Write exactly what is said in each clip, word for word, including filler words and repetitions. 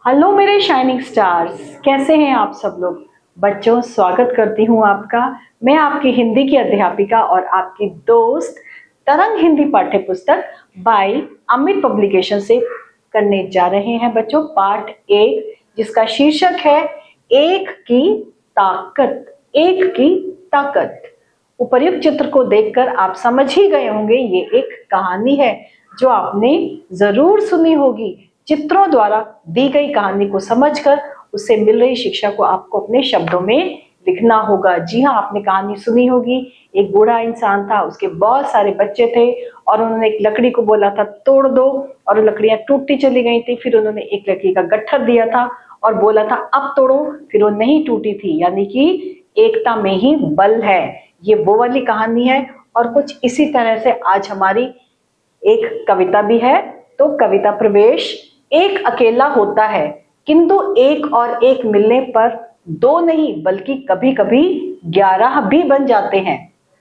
Hello मेरे shining stars, कैसे हैं आप सब लोग। बच्चों, स्वागत करती हूँ आपका। मैं आपकी हिंदी की अध्यापिका और आपकी दोस्त तरंग हिंदी पाठ्य पुस्तक बाय अमित पब्लिकेशन से करने जा रहे हैं बच्चों पाठ एक, जिसका शीर्षक है एक की ताकत। एक की ताकत। उपर्युक्त चित्र को देखकर आप समझ ही गए होंगे ये एक कहानी है जो आपने जरूर सुनी होगी। चित्रों द्वारा दी गई कहानी को समझकर उससे मिल रही शिक्षा को आपको अपने शब्दों में लिखना होगा। जी हाँ, आपने कहानी सुनी होगी। एक बूढ़ा इंसान था, उसके बहुत सारे बच्चे थे और उन्होंने एक लकड़ी को बोला था तोड़ दो, और लकड़ियां टूटती चली गई थी। फिर उन्होंने एक लकड़ी का गट्ठर दिया था और बोला था अब तोड़ो, फिर वो नहीं टूटी थी। यानी कि एकता में ही बल है। ये वो वाली कहानी है। और कुछ इसी तरह से आज हमारी एक कविता भी है। तो कविता प्रवेश। एक अकेला होता है किंतु एक और एक मिलने पर दो नहीं बल्कि कभी कभी ग्यारह भी बन जाते हैं।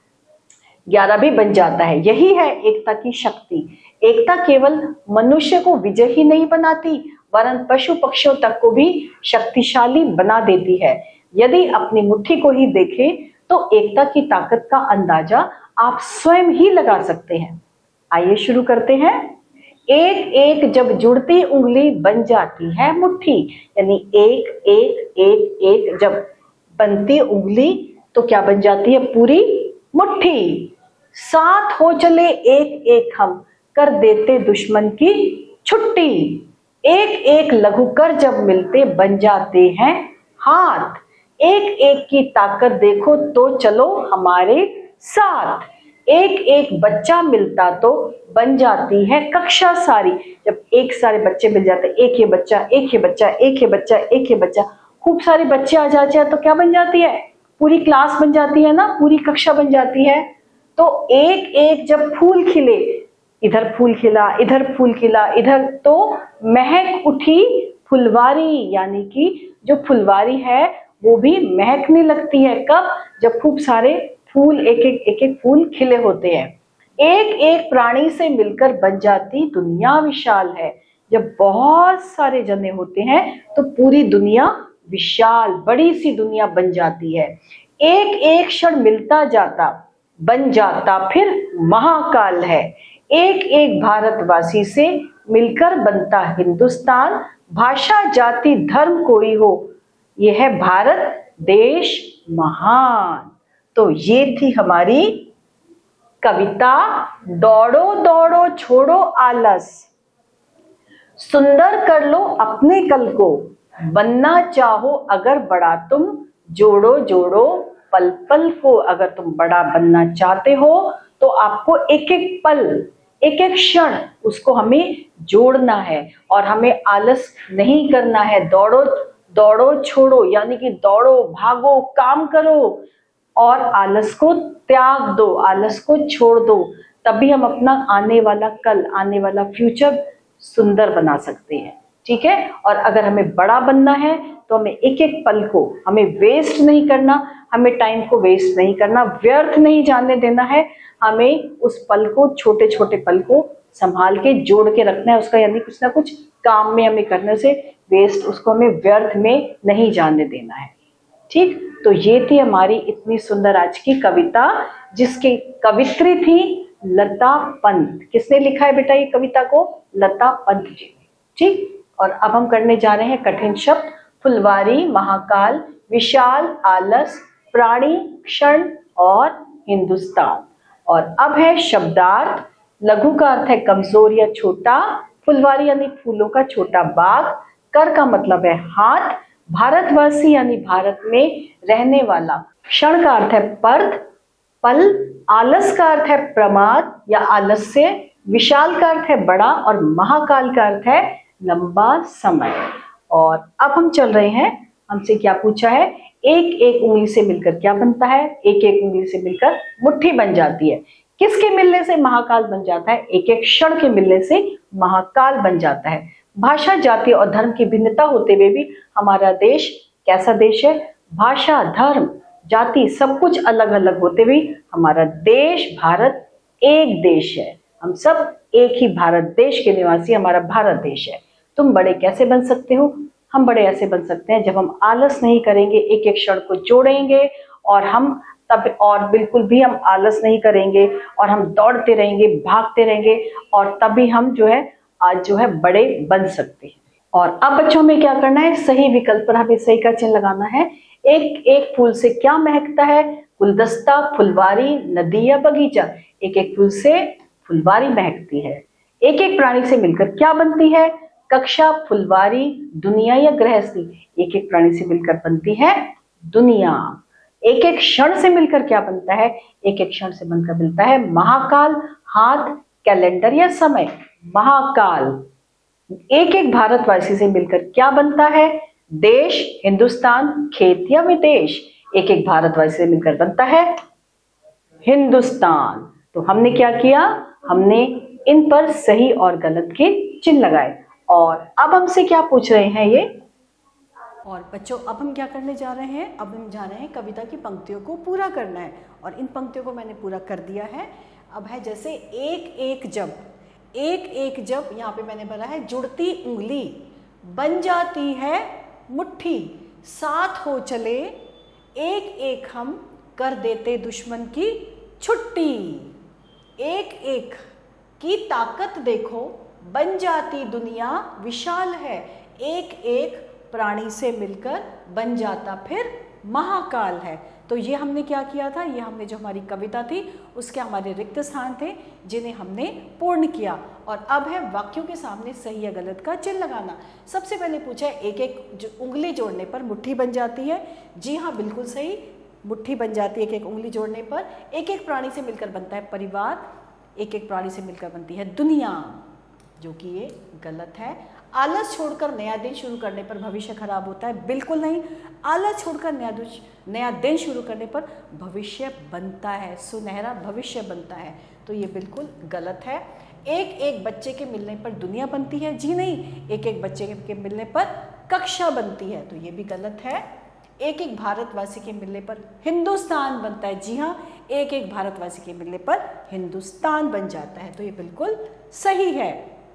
ग्यारह भी बन जाता है। यही है एकता की शक्ति। एकता केवल मनुष्य को विजयी ही नहीं बनाती वरन पशु पक्षियों तक को भी शक्तिशाली बना देती है। यदि अपनी मुट्ठी को ही देखें तो एकता की ताकत का अंदाजा आप स्वयं ही लगा सकते हैं। आइए शुरू करते हैं। एक एक जब जुड़ती उंगली बन जाती है मुट्ठी। यानी एक एक एक एक जब बनती उंगली तो क्या बन जाती है? पूरी मुट्ठी। साथ हो चले एक एक हम कर देते दुश्मन की छुट्टी। एक एक लघुकर जब मिलते बन जाते हैं हाथ। एक एक की ताकत देखो तो चलो हमारे साथ। एक एक बच्चा मिलता तो बन जाती है कक्षा सारी। जब एक सारे बच्चे मिल जाते, एक ये बच्चा एक ये बच्चा एक ये बच्चा एक ये बच्चा, खूब सारे बच्चे आ जाते हैं तो क्या बन जाती है? पूरी क्लास बन जाती है ना, पूरी कक्षा बन जाती है। तो एक एक जब फूल खिले, इधर फूल खिला इधर फूल खिला इधर, तो महक उठी फुलवारी। यानी कि जो फुलवारी है वो भी महकने लगती है। कब? जब खूब सारे फूल एक एक एक एक फूल खिले होते हैं। एक एक प्राणी से मिलकर बन जाती दुनिया विशाल है। जब बहुत सारे जने होते हैं तो पूरी दुनिया विशाल, बड़ी सी दुनिया बन जाती है। एक एक क्षण मिलता जाता बन जाता फिर महाकाल है। एक एक भारतवासी से मिलकर बनता हिंदुस्तान। भाषा जाति धर्म कोई हो, यह है भारत देश महान। तो ये थी हमारी कविता दौड़ो दौड़ो छोड़ो आलस, सुंदर कर लो अपने कल को, बनना चाहो अगर बड़ा तुम, जोड़ो जोड़ो पल पल को। अगर तुम बड़ा बनना चाहते हो तो आपको एक एक पल एक एक क्षण उसको हमें जोड़ना है और हमें आलस नहीं करना है। दौड़ो दौड़ो छोड़ो यानी कि दौड़ो, भागो, काम करो और आलस को त्याग दो, आलस को छोड़ दो। तभी हम अपना आने वाला कल, आने वाला फ्यूचर सुंदर बना सकते हैं। ठीक है। और अगर हमें बड़ा बनना है तो हमें एक एक पल को हमें वेस्ट नहीं करना, हमें टाइम को वेस्ट नहीं करना, व्यर्थ नहीं जाने देना है। हमें उस पल को, छोटे छोटे पल को संभाल के जोड़ के रखना है उसका, यानी कुछ ना कुछ काम में हमें करने से वेस्ट, उसको हमें व्यर्थ में नहीं जाने देना है। ठीक। तो ये थी हमारी इतनी सुंदर आज की कविता, जिसकी कवित्री थी लता पंत। किसने लिखा है बेटा ये कविता को? लता पंत जी ने। ठीक। और अब हम करने जा रहे हैं कठिन शब्द। फुलवारी, महाकाल, विशाल, आलस, प्राणी, क्षण और हिंदुस्तान। और अब है शब्दार्थ। लघु का अर्थ है कमजोर या छोटा। फुलवारी यानी फूलों का छोटा बाग। कर का मतलब है हाथ। भारतवासी यानी भारत में रहने वाला। क्षण का अर्थ है पर्द, पल। आलस का अर्थ है प्रमाद या आलस्य। विशाल का अर्थ है बड़ा और महाकाल का अर्थ है लंबा समय। और अब हम चल रहे हैं, हमसे क्या पूछा है? एक एक उंगली से मिलकर क्या बनता है? एक एक उंगली से मिलकर मुट्ठी बन जाती है। किसके मिलने से महाकाल बन जाता है? एक एक क्षण के मिलने से महाकाल बन जाता है। भाषा, जाति और धर्म की भिन्नता होते हुए भी हमारा देश कैसा देश है? भाषा, धर्म, जाति सब कुछ अलग अलग होते हुए हमारा देश भारत एक देश है। हम सब एक ही भारत देश के निवासी, हमारा भारत देश है। तुम बड़े कैसे बन सकते हो? हम बड़े ऐसे बन सकते हैं जब हम आलस नहीं करेंगे, एक एक क्षण को जोड़ेंगे और हम तब और बिल्कुल भी हम आलस नहीं करेंगे और हम दौड़ते रहेंगे, भागते रहेंगे और तभी हम जो है आज जो है बड़े बन सकते हैं। और अब बच्चों में क्या करना है, सही विकल्प पर हमें सही का चिन्ह लगाना है। एक एक फूल से क्या महकता है, गुलदस्ता, फुलवारी, नदी या बगीचा। एक एक फूल से फुलवारी महकती है। एक एक प्राणी से मिलकर क्या बनती है, कक्षा, फुलवारी, दुनिया या गृहस्थी। एक एक प्राणी से मिलकर बनती है दुनिया। एक एक क्षण से मिलकर क्या बनता है, एक एक क्षण से बनकर मिलता है महाकाल, हाथ, कैलेंडर या समय। महाकाल। एक एक भारतवासी से मिलकर क्या बनता है, देश, हिंदुस्तान, खेत या विदेश। एक एक भारतवासी से मिलकर बनता है हिंदुस्तान। तो हमने क्या किया, हमने इन पर सही और गलत के चिन्ह लगाए। और अब हमसे क्या पूछ रहे हैं ये, और बच्चों अब हम क्या करने जा रहे हैं, अब हम जा रहे हैं कविता की पंक्तियों को पूरा करना है। और इन पंक्तियों को मैंने पूरा कर दिया है। अब है जैसे एक एक जब, एक एक जब, यहाँ पे मैंने बोला है जुड़ती उंगली बन जाती है मुट्ठी, साथ हो चले एक एक हम कर देते दुश्मन की छुट्टी। एक एक की ताकत देखो बन जाती दुनिया विशाल है। एक एक प्राणी से मिलकर बन जाता फिर महाकाल है। तो ये हमने क्या किया था, ये हमने जो हमारी कविता थी उसके हमारे रिक्त स्थान थे जिन्हें हमने पूर्ण किया। और अब है वाक्यों के सामने सही या गलत का चिन्ह लगाना। सबसे पहले पूछा है एक एक जो उंगली जोड़ने पर मुट्ठी बन जाती है। जी हाँ, बिल्कुल सही, मुट्ठी बन जाती है एक एक उंगली जोड़ने पर। एक एक प्राणी से मिलकर बनता है परिवार, एक एक प्राणी से मिलकर बनती है दुनिया, जो कि ये गलत है। आलस छोड़कर नया दिन शुरू करने पर भविष्य खराब होता है, बिल्कुल नहीं। आलस छोड़कर नया नया दिन शुरू करने पर भविष्य बनता है, सुनहरा भविष्य बनता है। तो ये बिल्कुल गलत है। एक एक बच्चे के मिलने पर दुनिया बनती है, जी नहीं। एक एक बच्चे के मिलने पर कक्षा बनती है, तो ये भी गलत है। एक एक भारतवासी के मिलने पर हिंदुस्तान बनता है, जी हाँ। एक एक भारतवासी के मिलने पर हिंदुस्तान बन जाता है, तो ये बिल्कुल सही है।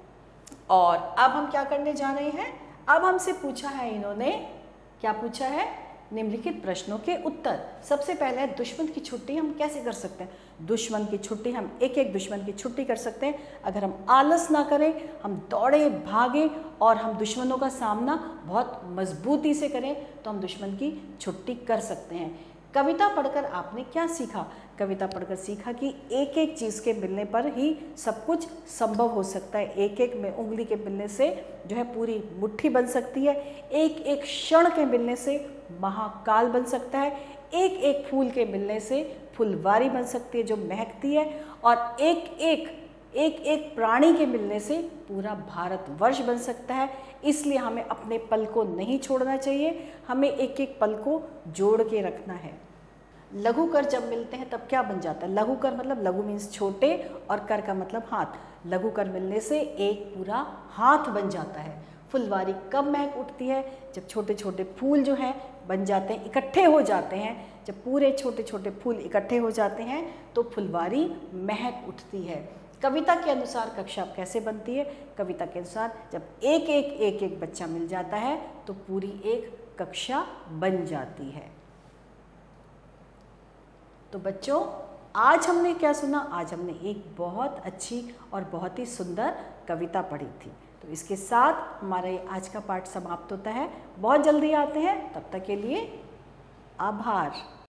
और अब हम क्या करने जा रहे हैं, अब हमसे पूछा है इन्होंने, क्या पूछा है, निम्नलिखित प्रश्नों के उत्तर। सबसे पहले है दुश्मन की छुट्टी हम कैसे कर सकते हैं। दुश्मन की छुट्टी हम एक एक दुश्मन की छुट्टी कर सकते हैं अगर हम आलस ना करें, हम दौड़े भागें और हम दुश्मनों का सामना बहुत मजबूती से करें, तो हम दुश्मन की छुट्टी कर सकते हैं। कविता पढ़कर आपने क्या सीखा। कविता पढ़कर सीखा कि एक एक चीज़ के मिलने पर ही सब कुछ संभव हो सकता है। एक एक में उंगली के मिलने से जो है पूरी मुट्ठी बन सकती है। एक एक क्षण के मिलने से महाकाल बन सकता है। एक एक फूल के मिलने से फुलवारी बन सकती है जो महकती है। और एक एक एक एक प्राणी के मिलने से पूरा भारतवर्ष बन सकता है। इसलिए हमें अपने पल को नहीं छोड़ना चाहिए, हमें एक एक पल को जोड़ के रखना है। लघु कर जब मिलते हैं तब क्या बन जाता है। लघु कर मतलब लघु मीन्स छोटे और कर का मतलब हाथ। लघु कर मिलने से एक पूरा हाथ बन जाता है। फुलवारी कब महक उठती है, जब छोटे छोटे फूल जो हैं बन जाते हैं, इकट्ठे हो जाते हैं। जब पूरे छोटे छोटे फूल इकट्ठे हो जाते हैं तो फुलवारी महक उठती है। कविता के अनुसार कक्षा कैसे बनती है। कविता के अनुसार जब एक एक एक एक बच्चा मिल जाता है तो पूरी एक कक्षा बन जाती है। तो बच्चों आज हमने क्या सुना, आज हमने एक बहुत अच्छी और बहुत ही सुंदर कविता पढ़ी थी। तो इसके साथ हमारा आज का पाठ समाप्त होता है। बहुत जल्दी आते हैं, तब तक के लिए आभार।